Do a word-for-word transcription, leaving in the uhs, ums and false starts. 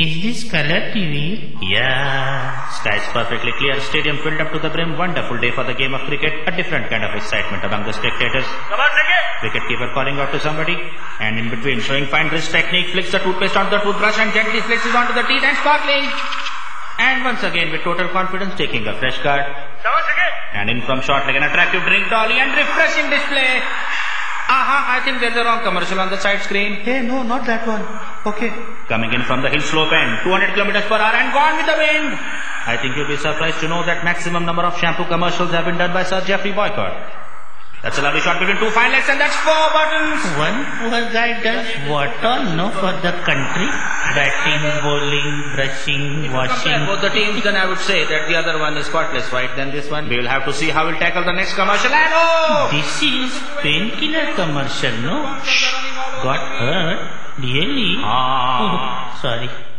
Is this color T V? Yeah. Skies perfectly clear. Stadium filled up to the brim. Wonderful day for the game of cricket. A different kind of excitement among the spectators. Come on, cricket! Wicketkeeper calling out to somebody. And in between, showing fine wrist technique, flicks the toothpaste onto the toothbrush and gently flexes onto the teeth and sparkling. And once again, with total confidence, taking a fresh card. Come on, cricket! And in from short like an attractive drink dolly and refreshing display. Aha, I think there's a wrong commercial on the side screen. Hey, no, not that one. Okay. Coming in from the hill slope end, two hundred kilometers per hour and gone with the wind. I think you'll be surprised to know that maximum number of shampoo commercials have been done by Sir Geoffrey Boycott. That's a lovely shot between two fine legs and that's four buttons. One poor guy does what all no for the country? Batting, bowling, brushing, washing. Both the teams, then I would say that the other one is spotless white than this one. We will have to see how we'll tackle the next commercial and oh! This is painkiller commercial, no? Got hurt? Really? Ah. Oh, sorry.